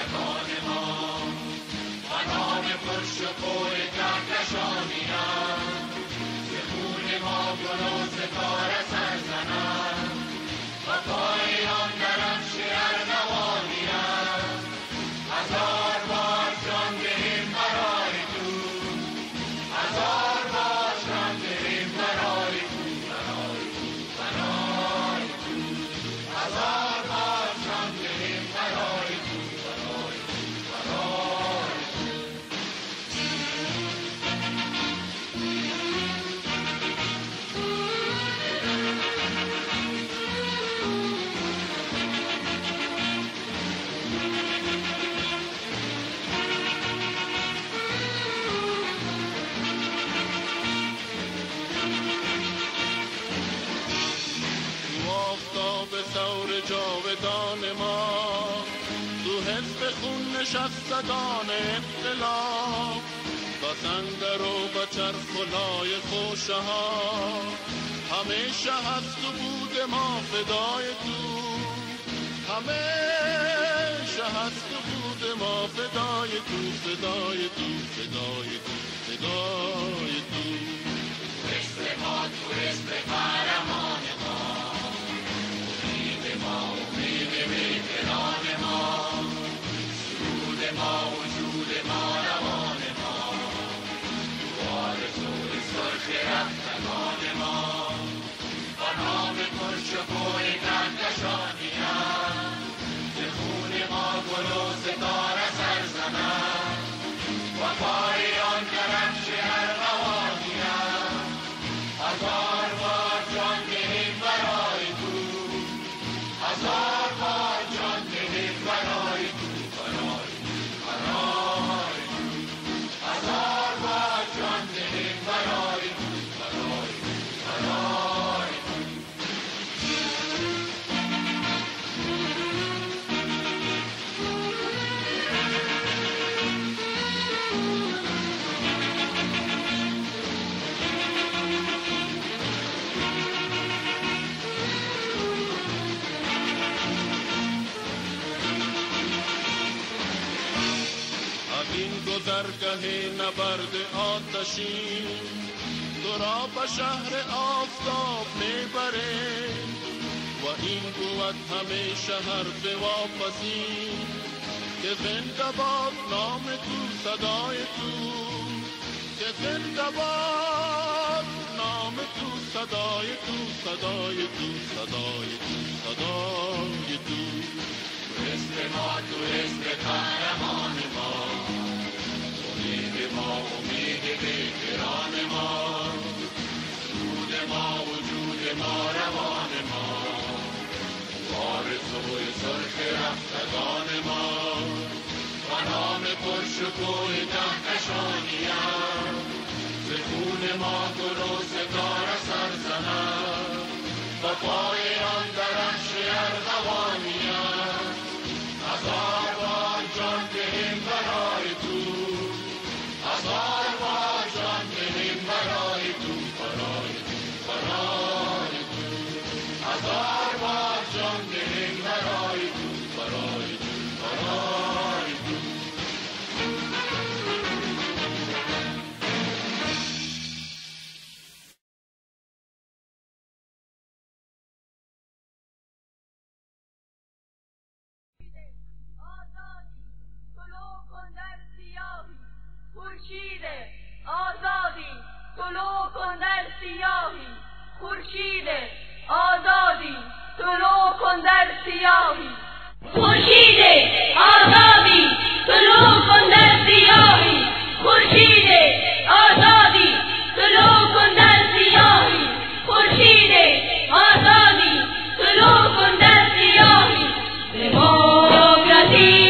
رفتگان ما و نام پرشکوه کهکشانی‌ام ز خون ما گل و ستاره سر زنم و پای آن درفش ارغوانی‌ام هزار بار جان دهیم برای تو هزار بار جان دهیم برای تو برای تو برای تو هزار بار جان دهیم برای تو برای تو برای جاودان ما تو حزب خون نشستگان انقلاب با سنگر و با چرخ و لای خوشه ها همیشه هست و بود ما فدای تو همیشه هست و بود ما فدای تو فدای تو فدای تو فدای تو حزب ما تو حزب قهرمان ما امید ویتران ما سرود ما وجود ما روان ما دوار زور سرخ رفتگان ما با نام پرشکوه کهکشانی‌ام ز خون ما گل و ستاره سر زنم و پای آن درفش ارغوانی‌ام هزار بار جان دهیم برای تو هزار بار جان دهیم برای تو برای تو برای تو هزار بار جان دهیم برای تو برای تو برای تو این گذرگاه نبرد آتشین تو را به شهر آفتاب میبره و این بود همیشه حرف واپسی که زنده باد نام تو صدای تو که زنده باد نام تو صدای تو صدای تو صدای تو صدای تو حزب ما تو حزب قهرمان ما امید ما امید ویتران ما سرود ما وجود ما روان ما آرزوی سرخ رفتگان ما و نام پرشکوه کهکشانی‌ام ز خون ما گل و ستاره سر زنم و پای آن درفش ارغوانی‌ام هزار بار جان دهیم برای تو هزار بار جان دهیم برای تو برای تو برای تو هزار بار جان دهیم برای تو برای تو برای تو خورشید آزادی طلوع کن در سیاهی خورشید آزادی طلوع کن در سیاهی خورشید آزادی طلوع کن در سیاهی خورشید آزادی طلوع کن در سیاهی خورشید آزادی طلوع کن در سیاهی دموکراسی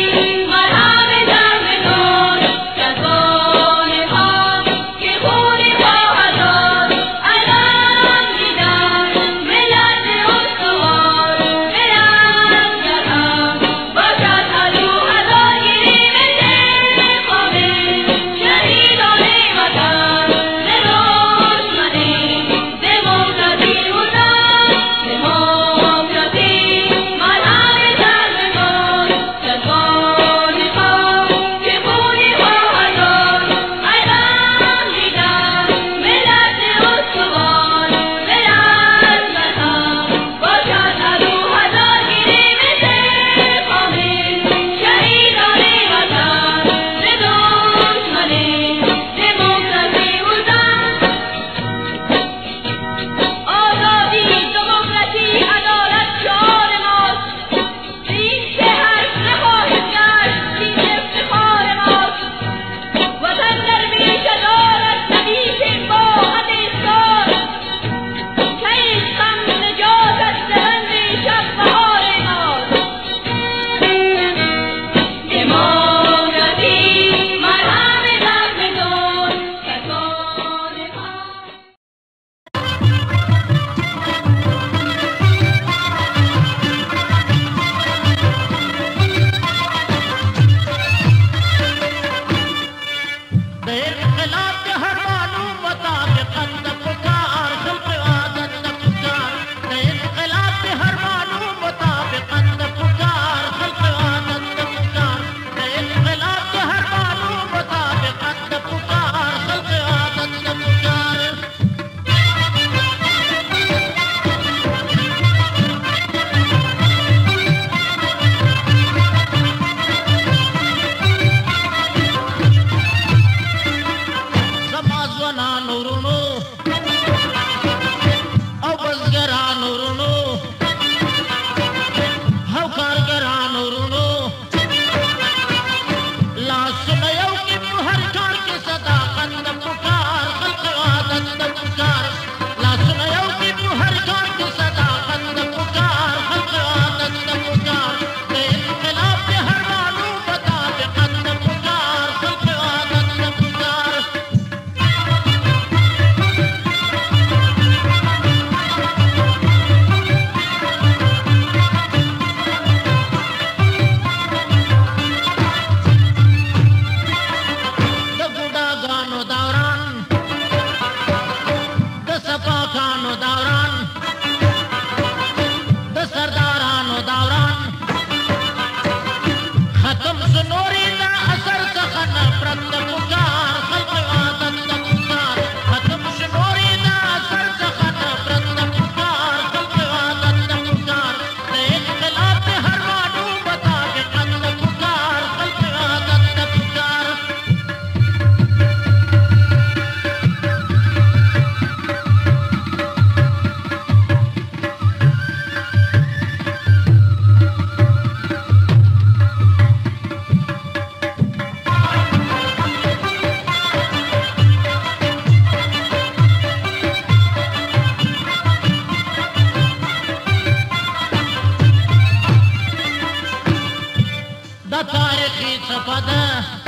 دا تاریخی څپه ده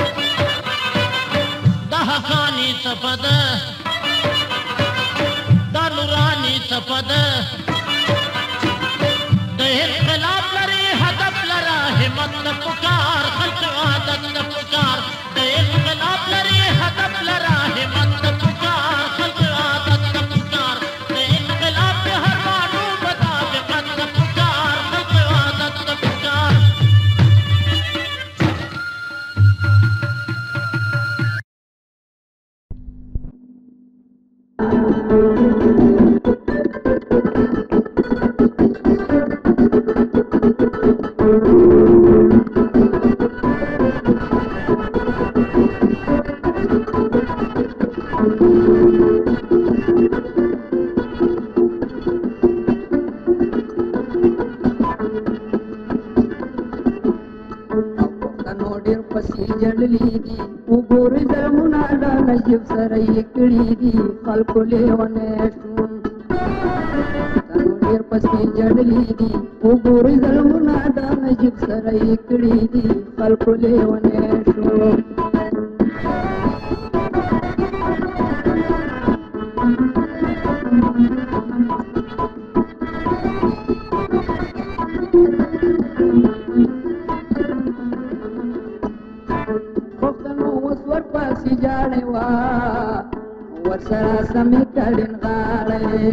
دا حقانی څپه ده دا نورانی څپه ده د انقلاب لري هدف لره همت نه پکار خلق عادت نه پکار د انقلاب لري هدف لره همت نه پکار خلق عادت نه پکار د انقلاب د هر مانو مطابقت نه پکار خلق عادت نه پکار نجیب سره یې کړي دي خلکو لیونی شوم تنو ډېر پسې جړلي دي وګورئ ظلمونه د نجیب سره یې کړي دي خلکو لیونی شوم ورسره سمې کړین غاړې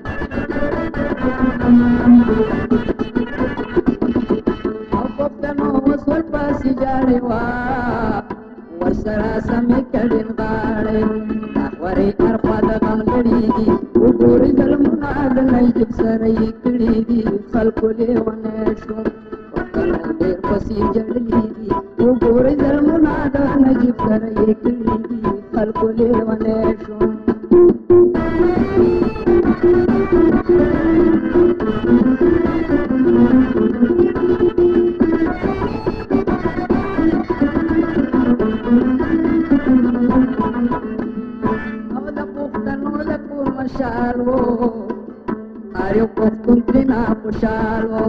او پښتنو اوس ورپسې جاړې وه ورسره سمې کړین غاړې ورې هرخوا د غم لړي دي وګورئ ظلمونه د نجیب سره یې کړي دي خلکو لیونی شوم پښتنو ډېر پسې جړلي دي وګورئ ظلمونه د نجیب سره یې کړي دي خلکو لیونی شوم او د پښتنو د کور مشال و هر یو پښتون ترېنه خوشحال و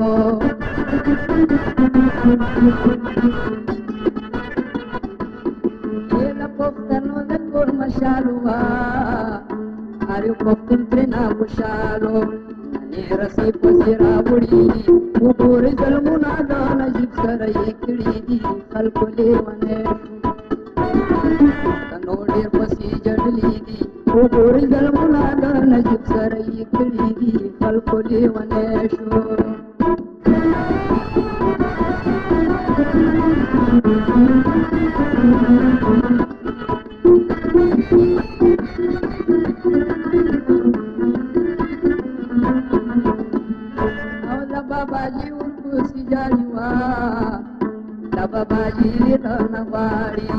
پښتنو د کور مشال و هر یو پښتون ترېنه خوشحال و نې رسۍ پسې راوړي دي وګورئ ظلمونه د نجیب سره یې کړي دي خلکو لیونی تنو ډېر پسې جړلي دي وګورئ ظلمونه د نجیب سره یې کړي دي خلکو لیونی شو او د باباجي ورپسې جاړي وه د باباجي لیدنه غواړي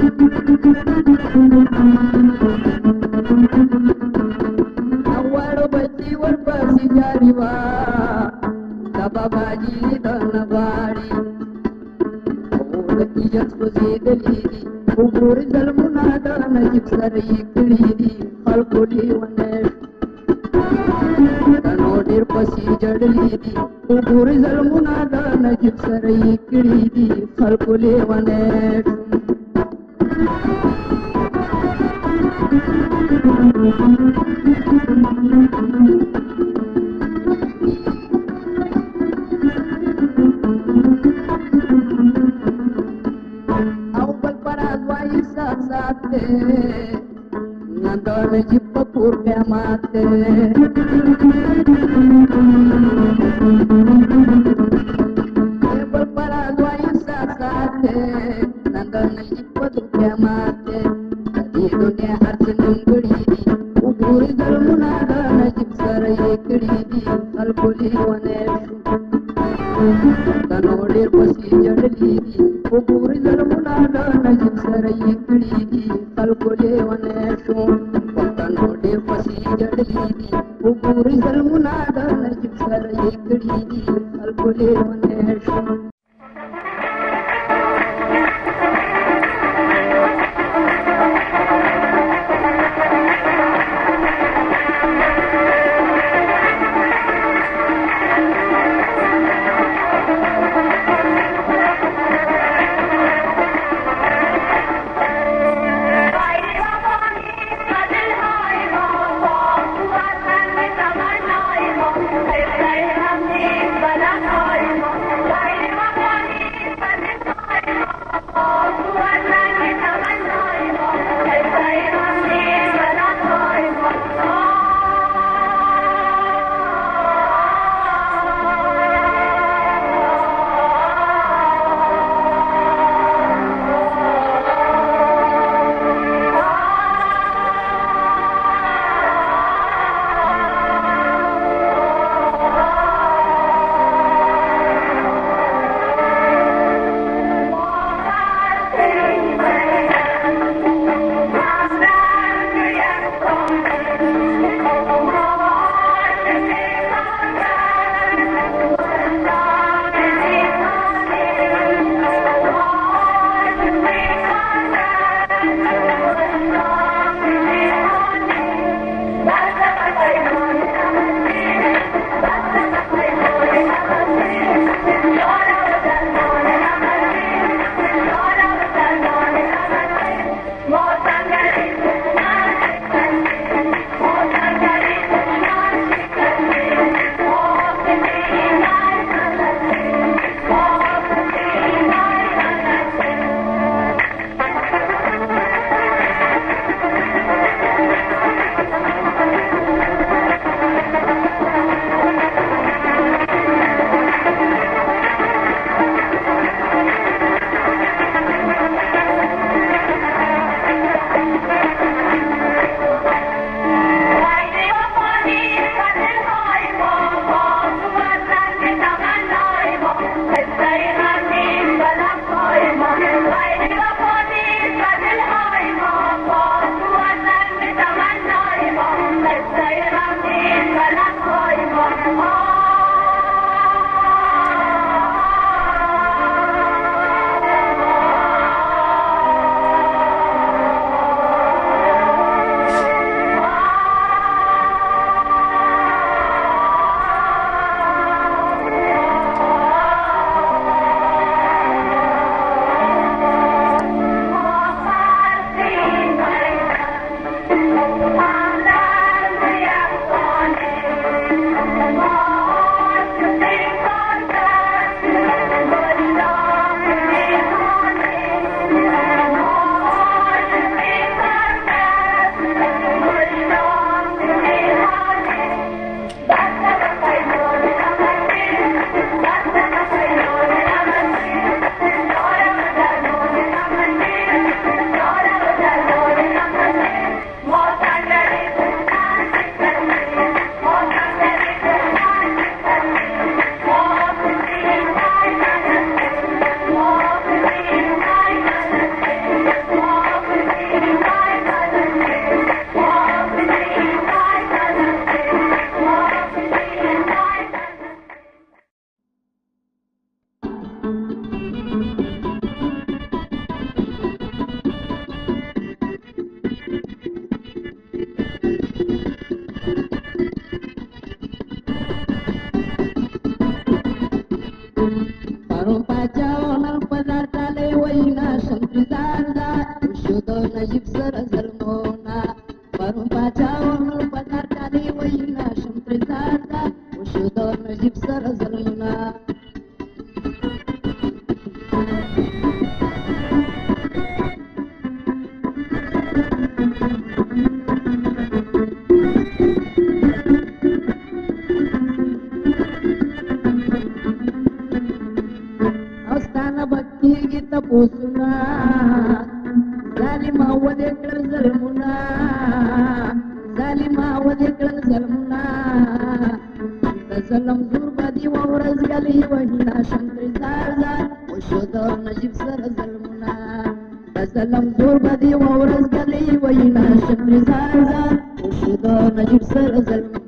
او واړو بچي ورپسې جاړي وه د باباجي لیدنه غواړي د ایجاد سوځېدلي دي وګورئ ظلمونه د نجیب سره یې کړي دي خلکو لیونی تنو ډېر پسې جړلي دي وګورئ ظلمونه د نجیب سره یې کړي دي خلکو لیونی او بل پراز وایي سات سات دی نن د نجیب په کور قیامت دی بل پراز وایي سات سات دی نن د نجیب په کور قیامت دی د دې دنیا هر څه نیمګړي دي وګورئ ظلمونه د نجیب سره یې کړي دي خلکو لیونی تنو ډېر پسې جړلي دي وګورئ ظلمونه د نجیب سره یې کړي دي خلکو لیونی شو پښتنو ډېر پسې جړلي دي وګورئ ظلمونه د نجیب سره یې کړي دي خلکو لیونی شو پاچاو پدار تاله وینا شمتزار دا شود نجیب سر ظلمونا پرون پاچاو پدار تاله وینا شمتزار دا شود نجیب سر ظلمونا پوسنا ظالما ودې کړل ظلمونه ظالما ودې کړل ظلمونه د ظلم زور باندې ورځ غلي وینا شمتزار دا وشو د نجیب سر ظلمونه د ظلم زور باندې ورځ غلي وینا شمتزار دا وشو د نجیب سر ظلمونه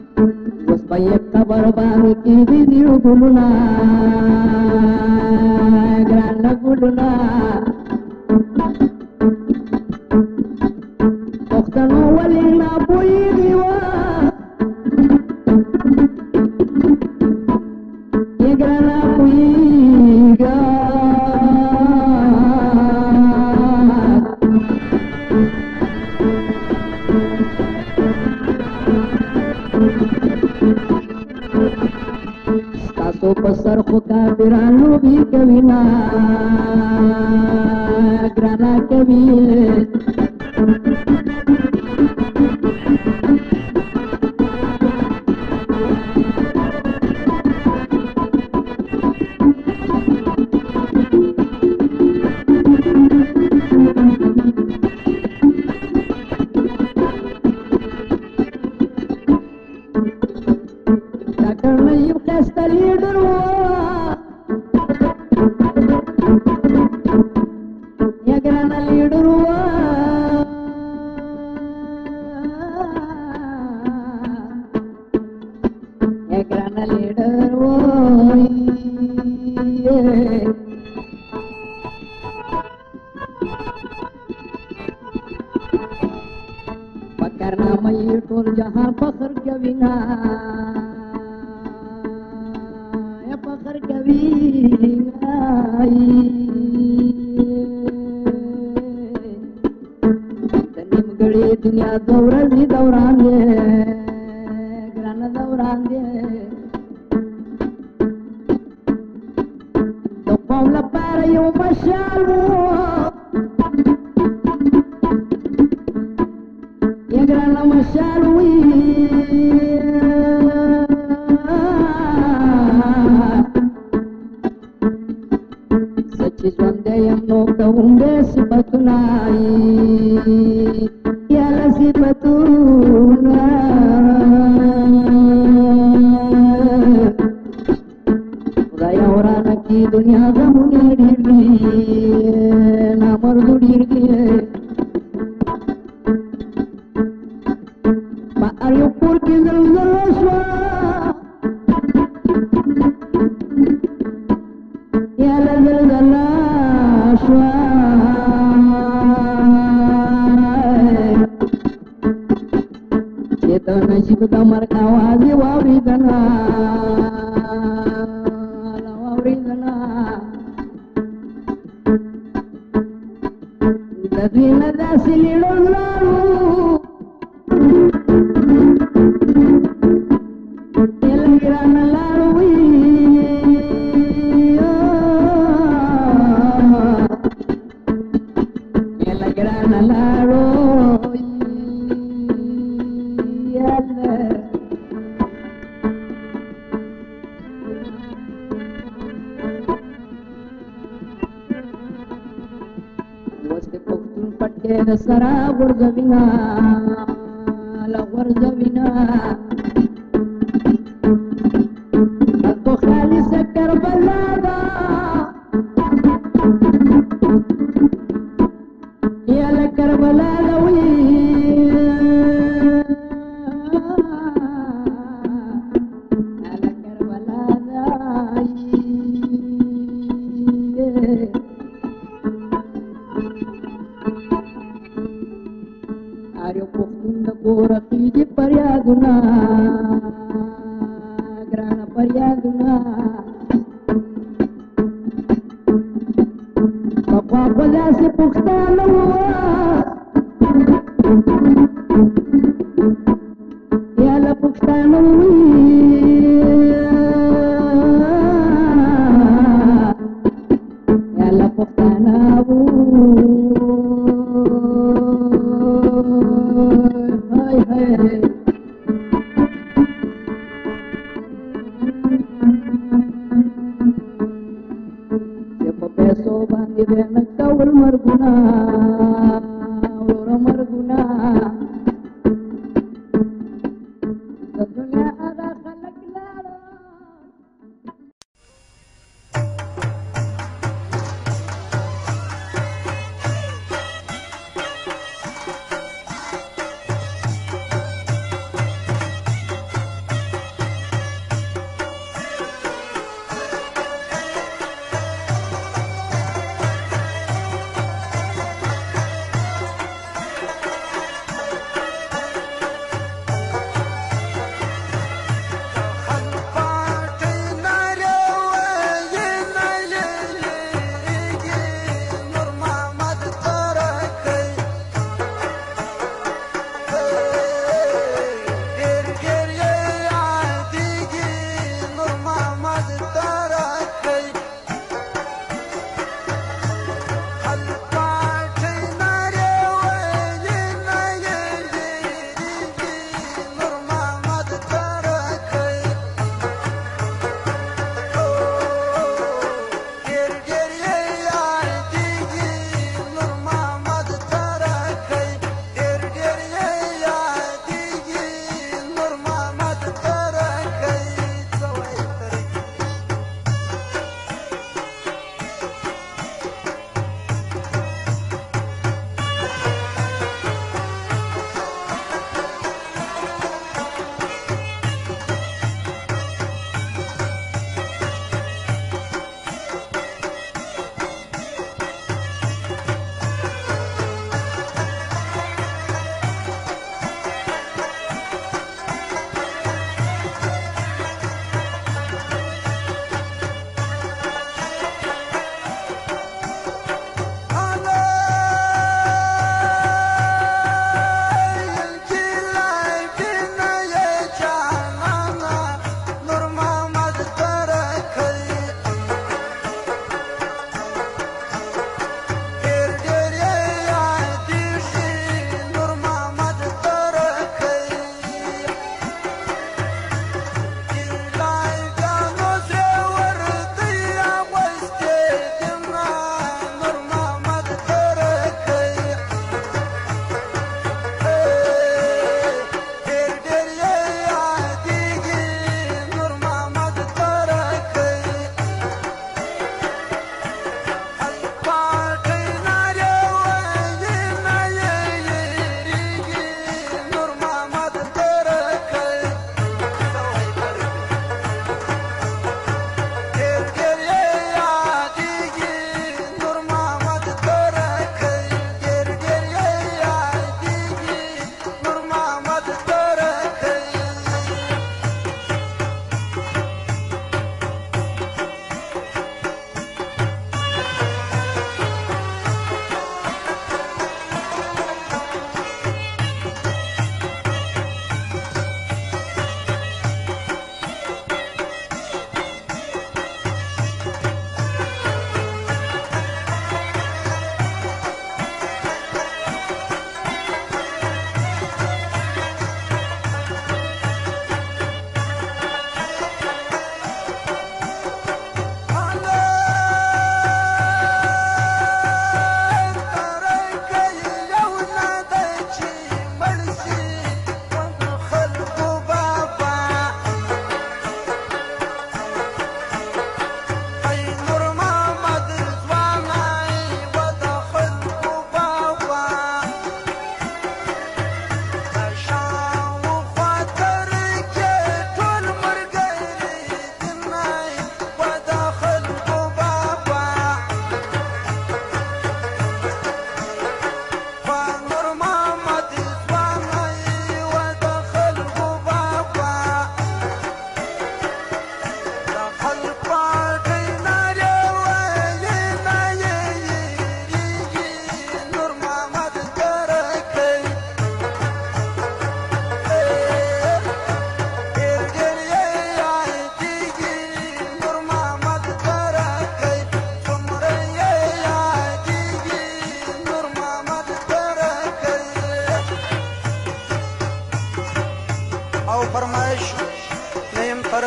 Baik kabar bangki video guluna کافرانو بی کوینا ګرانا کوي دنیا دورزی دوران دی ګرانه دوران دی د قوم لپاره یو مشال و یا ګرانه مشال وي سچ ژوند یم نو کوم دې صفتونه صفتنا خدایا ورانا کی دنیا غمونه ډېر دي نامردو ډېر دي په هر یو کور کې زلزله شوه یاله زلزله شوه نجیب د مرګ आवाज واورېدنا واورېدنا د دوی نه داسې لیړو لاړو تل ګرانه لاړو وي تل ګرانه لاړو سرا غرزوینا لغرزوینا تو خالص کربلا دا یا لکربلا دوی یا لکربلا دای ورقیږي فریادونه ګرانه فریادونه پخوا خو داسې پښتانه وو یا له پښتانه وي یا له پښتانه وو مرګونه ور مرګونه د دنیا هغه خلک لاړه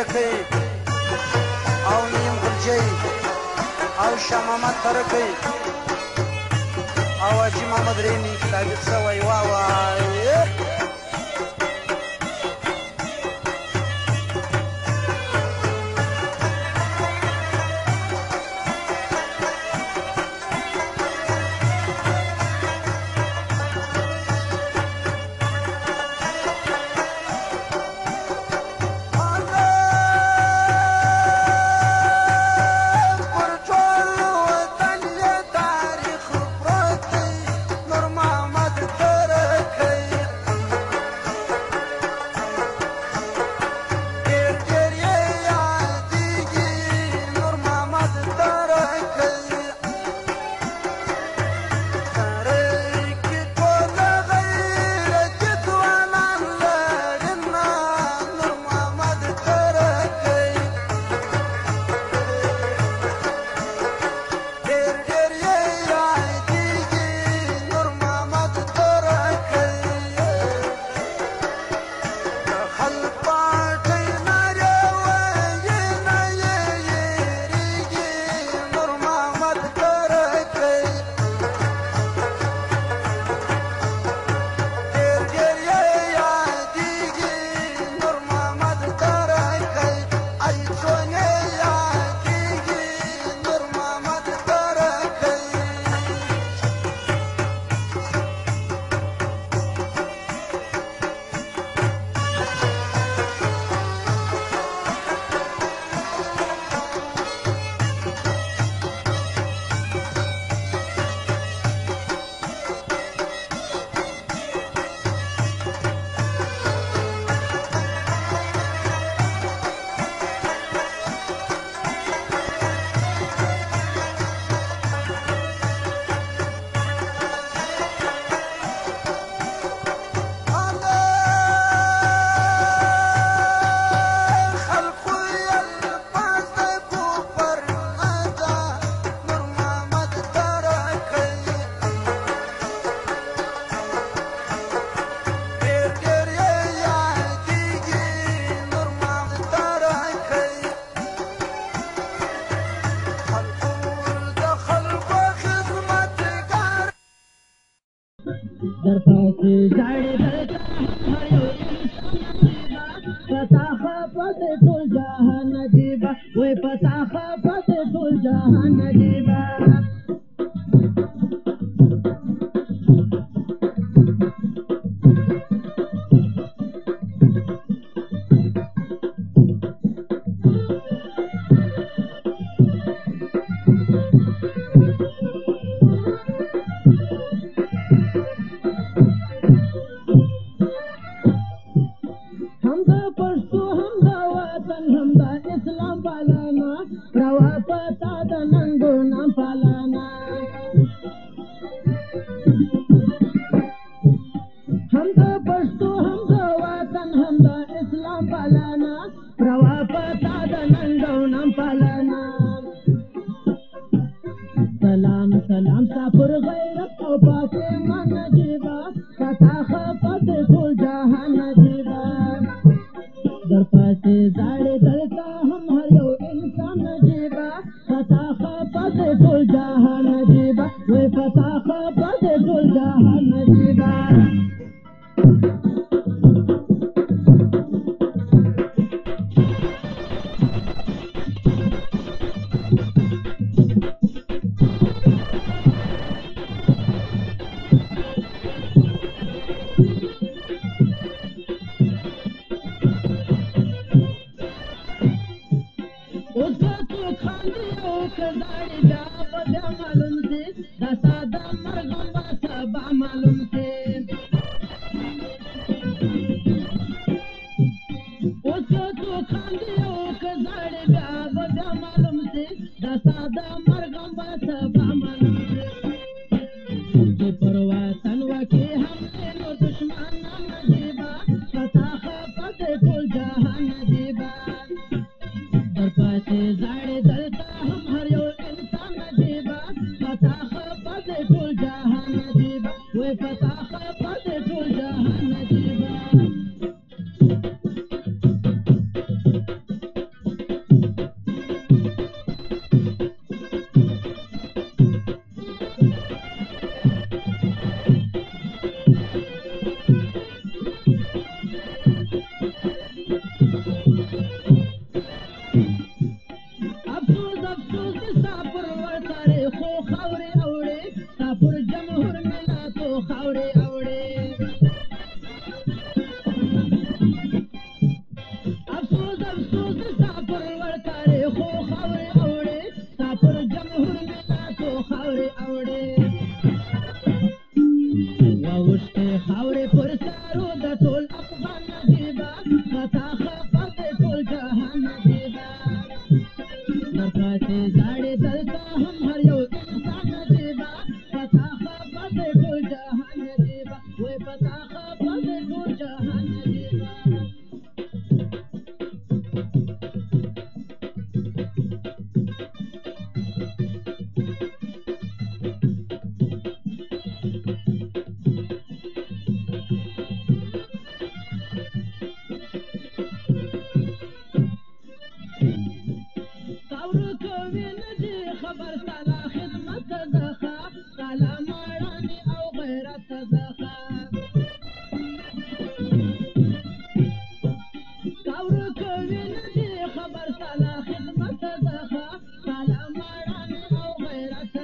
ترکی او نیم غلجی او شاه محمد ترکی او حاجي محمد ریني ثابت سوی واوای زړه دلته هم هر یو انسان نجیبه فتح خبر ټول جهان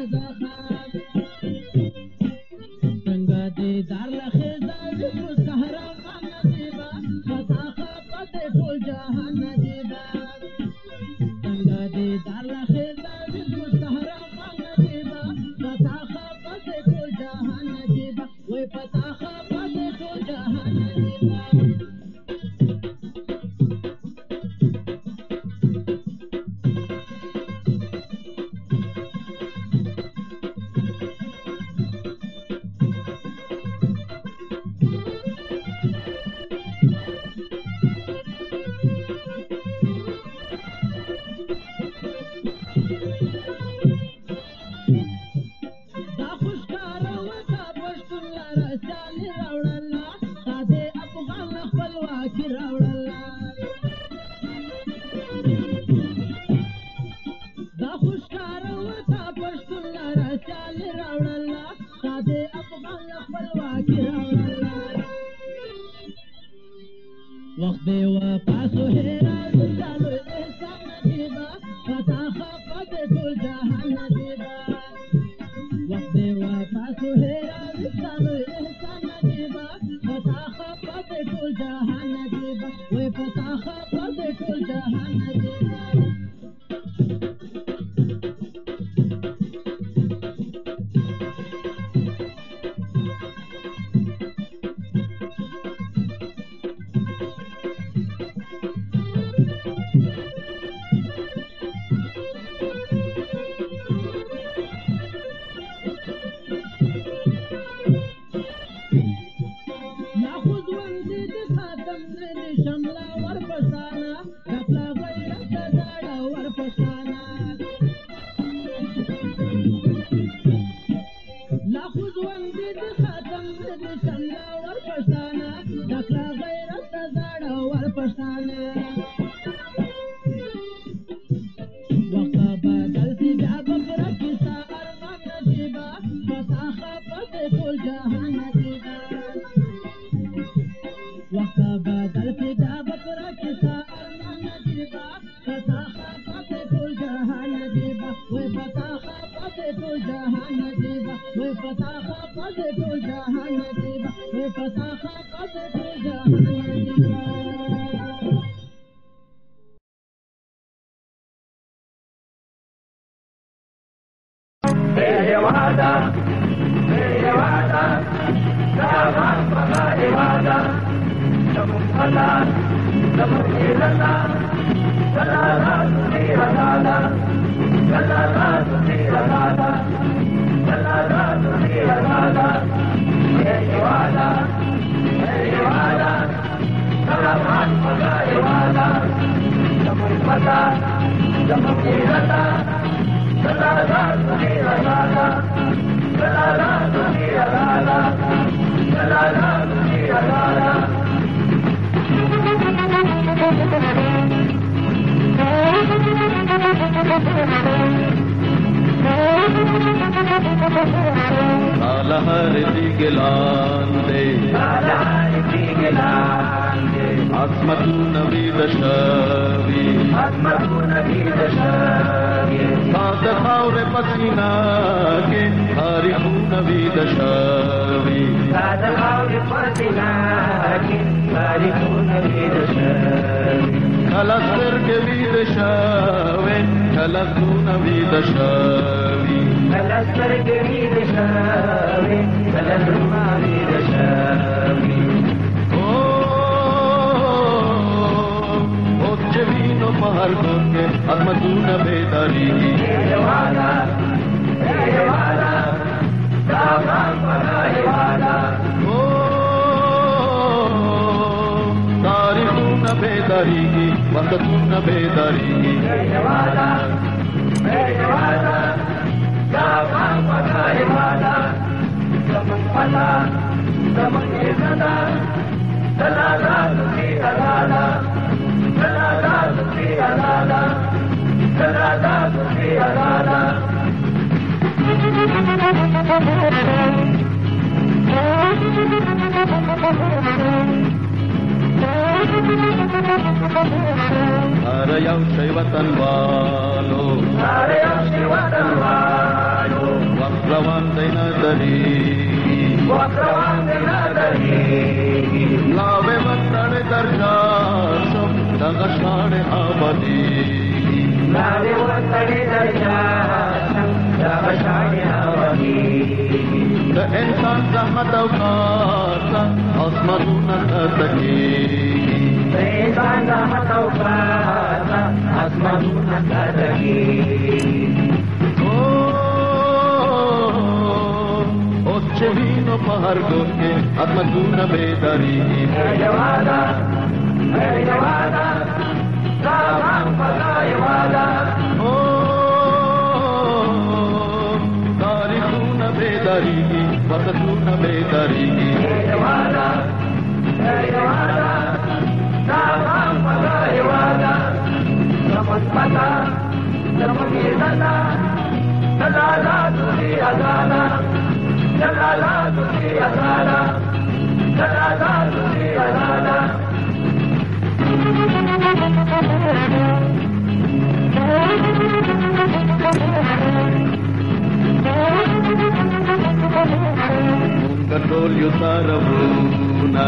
Sare yau shai watan walo, روان دی نه درېږي لاوې وطنې درجار شم دغه شاړې آبادېږي د انسان زحمت او کار ته اسمانونه ښکته کېږي اوس چې وینو په هر ګوټ کې عظمتونه بیدارېږي تاریخونه بیدارېږي وطنونه بیدارېږي مونږ ټول یو سره وروڼه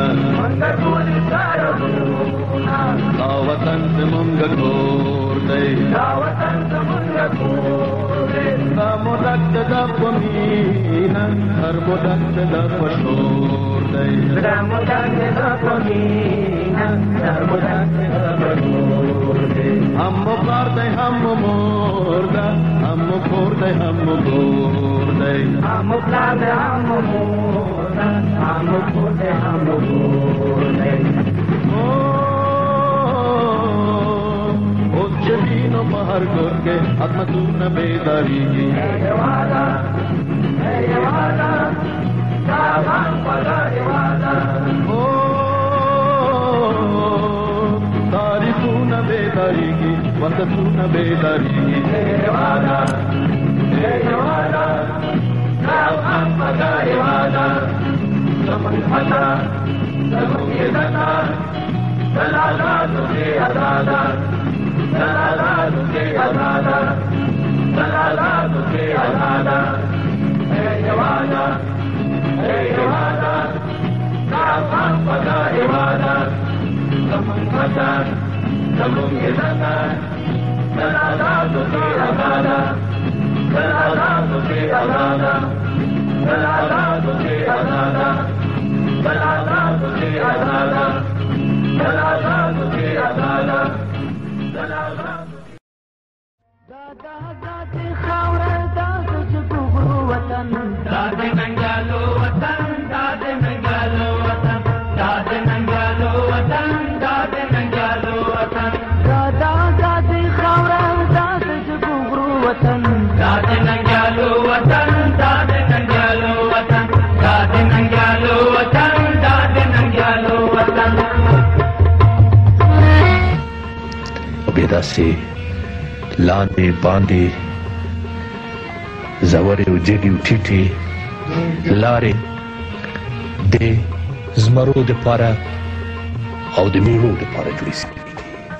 دا وطن زمونږ کور دی دا مو ډک د په مینه هر مو ډک د په شور دی هم مو کار دی هم مو مور ده هم مو کور دی هم مو کور دی اوس چې وینو په هر ګوټ کې عظمتونه بیدارېږي تاریخونه بیدارېږي وطنونه بیدارېږي داسې لاندې باندې زورې او جګې او ټیټې لارې د زمرو دپاره او د میوو دپاره جوړې شوي دي.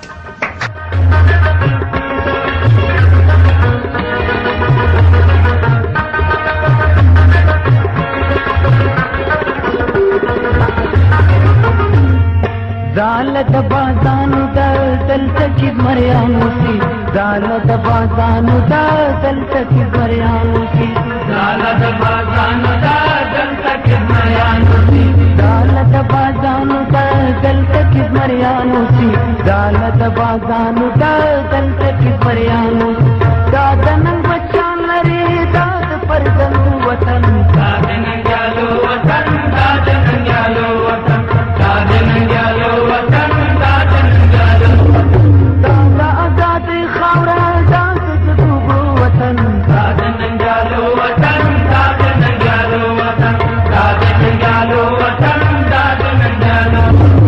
زال د بازانو دلته کې مریانو سي زال د بازانو دلته کې مریانو سي زال د بازانو دلته کې مریانو سي زال د بازانو دلته کې مریانو سي زال د بازانو دلته کې مریانو دا د نن بچان لري دا د پردن وطن دا د ننګالو وطن دا د ننګالو وطن دا د ننګالو وطن دا د ننګالو دا د آزاد خاوره دا د دوبو وطن دا د ننګالو وطن دا د ننګالو وطن دا د ننګالو وطن دا د ننګالو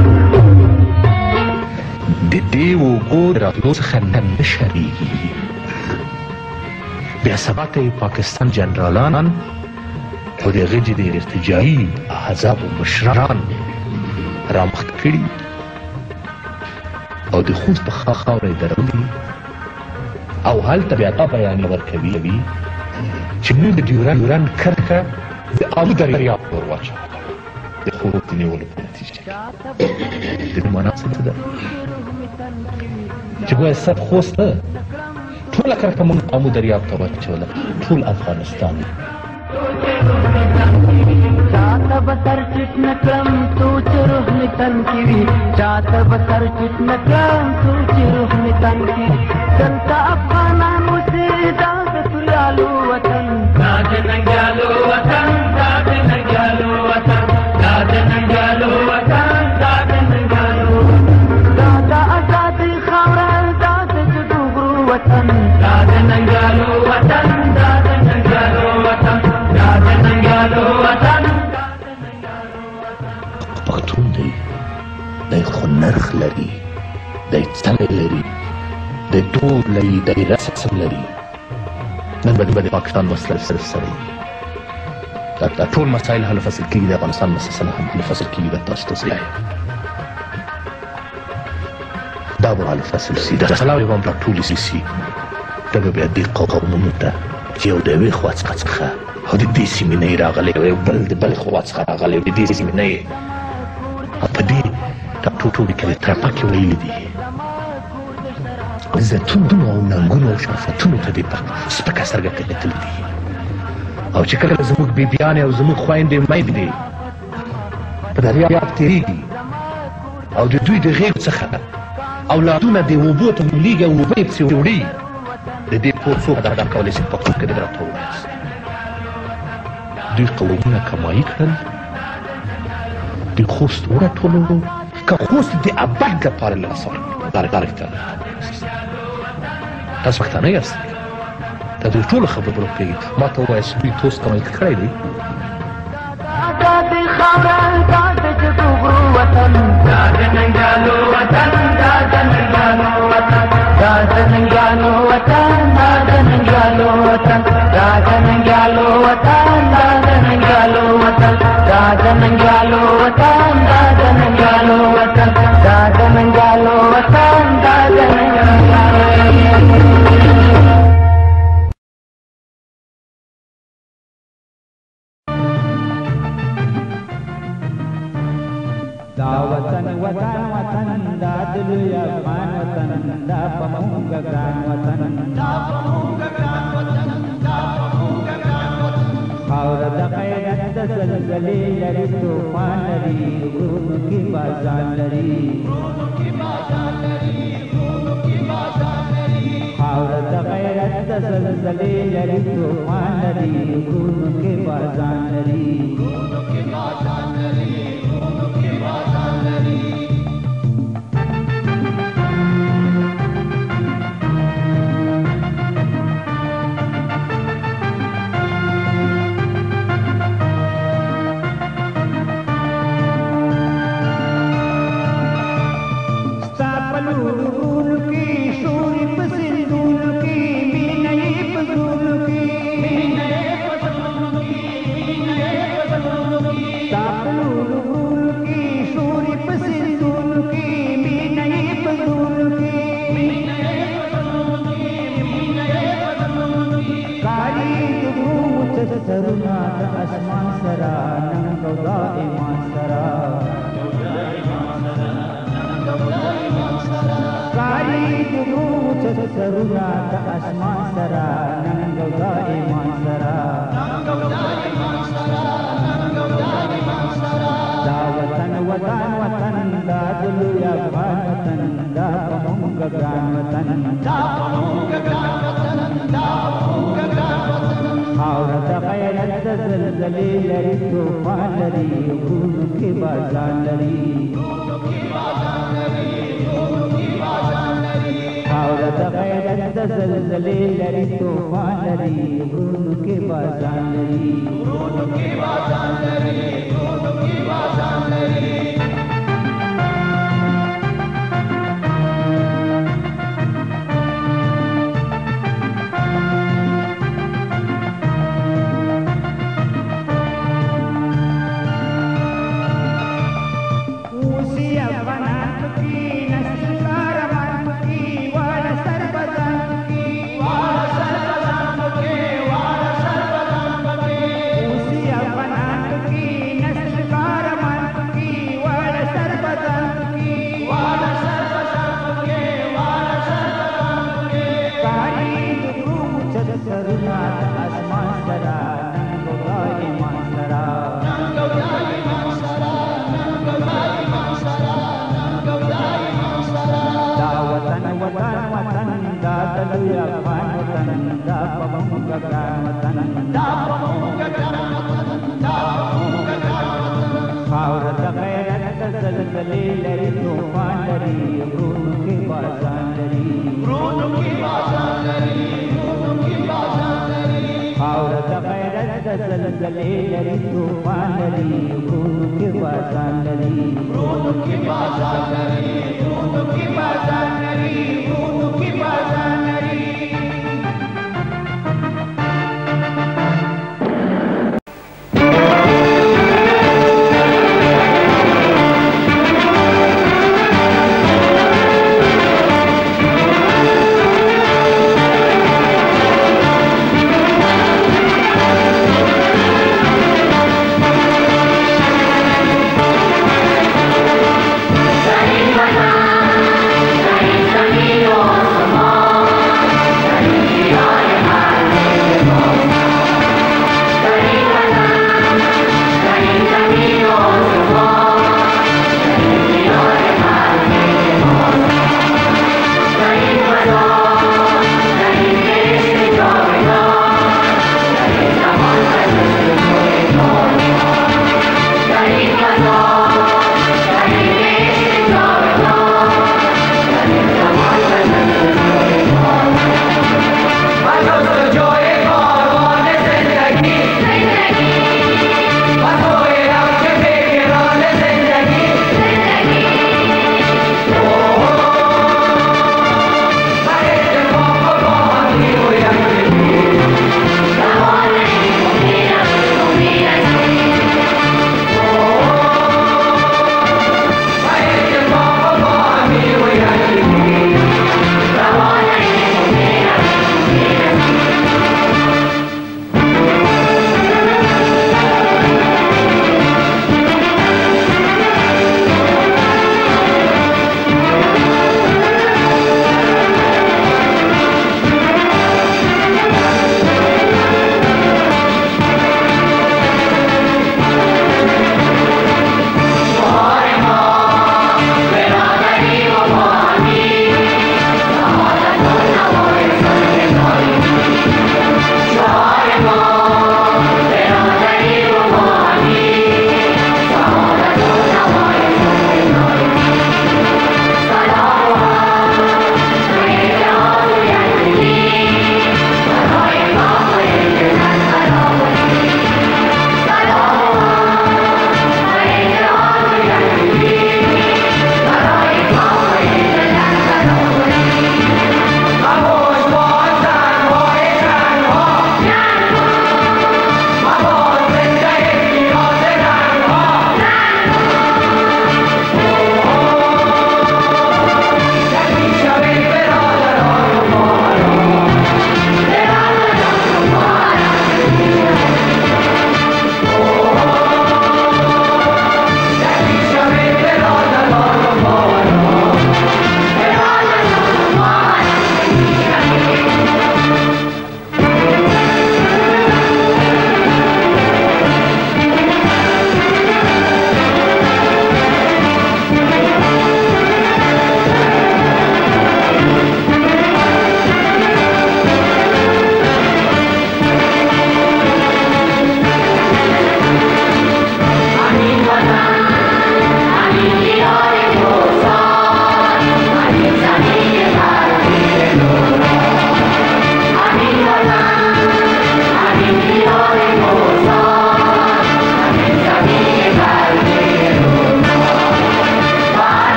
د دې اوبو راتلو څخه نه شرمېږي. بیا سبا ته پاکستان جنرالان او د هغې د ارتجاعي احزابو مشران رامخته کړي او د خوست په خاوره یې درولي او هلته بیا دا بیانیه ورکوي چې موږ د ډیورنډ کرښه د آبو دریاب ور واچوله د خروط د نیولو په نتیجه کې. د دې معنا څه ده؟ چې ګویا صد خوست نه ټوله کرښه موږ آمو دریاب ته واچوله، ټول افغانستان. چاته بسر چټ نکړم سوچ روح می تن کی وی، چاته بسر چټ نکړم سوچ روح می تن کی وی. دلته افغانانو سي دا د تریالو وطن، دا د ننګیالو وطن، دا د ننګیالو وطن، دا د ننګیالو وطن، دا د ننګیالو دا د آزادۍ خاوره، دا د ډوګرو وطن، دا د ننګیالو وطن، دا د ننګیالو وطن، دا د ننګیالو وطن. پښتون دی، دی خو نرخ لري، دی څلی لري، دی دود لري، دی رسم لري. نن به د پاکستان مسله صرف سره دا ټول مسایل حل فصل کېږي، د افغانستان مسله هم حل فصل کېږي. دا تاسو ته څه دا به حل فصل سي، د سلاوي به هم دا ټولې سي. دا به بیا دې قومونو ته چې یو د یوې خوا څخه او د دې سیمې نه یې راغلی، او یو بل د بلې خوا څخه راغلی، او د دې سیمې نه یې په دې دا ټوټولې کې د ترپکې ویلي دي. عزتونو او ننګونو او شرافتونو ته دې په سپکه سترګه کتلي دي. او چې کله زموږ بیبیانې او زموږ خویندې میندې په دریاب تېرېږي او د دوی د غېږ څخه اولادونه د اوبو ته لوېږي او اوبه یې پسې وړي، د دې پوه څوک ادا کولی شي په پښتو کې دې راته ووایاست. دوی قومونه کمایي کړل، دوی خوست ورټولو، که خوست د ابد لپاره له لاسه ورکړل. تاسو پښتانه یاست، دا دوی ټولو خبرو پوهېږي. ما ته ووایاست دوی توست کمایي کړی دی؟ دا د خاوره، دا د ډوګرو وطن، دا د ننګیالو وطن، دا د ننګیالو وطن، دا د ننګیالو وطن، دا د ننګیالو وطن، دا د ننګیالو وطن، دا د ننګیالو وطن، دا د ننګیالو وطن، دا د ننګیالو وطن، دا د ننګیالو وطن، دا د ننګیالو دا وطن وطن وطن دا دلوی افغان وطن، دا په مونږ ګران وطن، دا په مونږ ګران وطن، دا په مونږ ګران وطن. خاوره د غیرت د زلزلې لري، طوفان لري، غرونو کې بازان لري، غرونو کې بازان لري، غرونو کې بازان لري. خاوره د غیرت د زلزلې لري، طوفان لري، غرونو کې بازان لري، غرونو کې بازان لري. سرونه د اسمان سره ننګ او دا ایمان سره، کاری د روح سرونه د اسمان سره ننګ او دا ایمان سره، دا وطن وطن وطن دا دلوی افغان وطن، دا په مونږ ګران وطن، دا په مونږ ګران وطن، دا په مونږ ګران وطن. خاوره د غیرت د زلزلې لري، طوفان لري، غرونو کې بازان لري، خاوره د غیرت د زلزلې لري، طوفان لري، غرونو کې بازان لري، غرونو کې بازان لري، غرونو کې بازان لري. ګران وطن دا په مونږ ګران وطن دا په مونږ ګران وطن خاوره د غیرت د زلزلې لري طوفان لري غرونو کې بازان لري غرونو کې بازان لري غرونو کې بازان لري خاوره د غیرت د زلزلې لري طوفان لري غرونو کې بازان لري غرونو کې بازان لري غرونو کې بازان لري غرونو کې بازان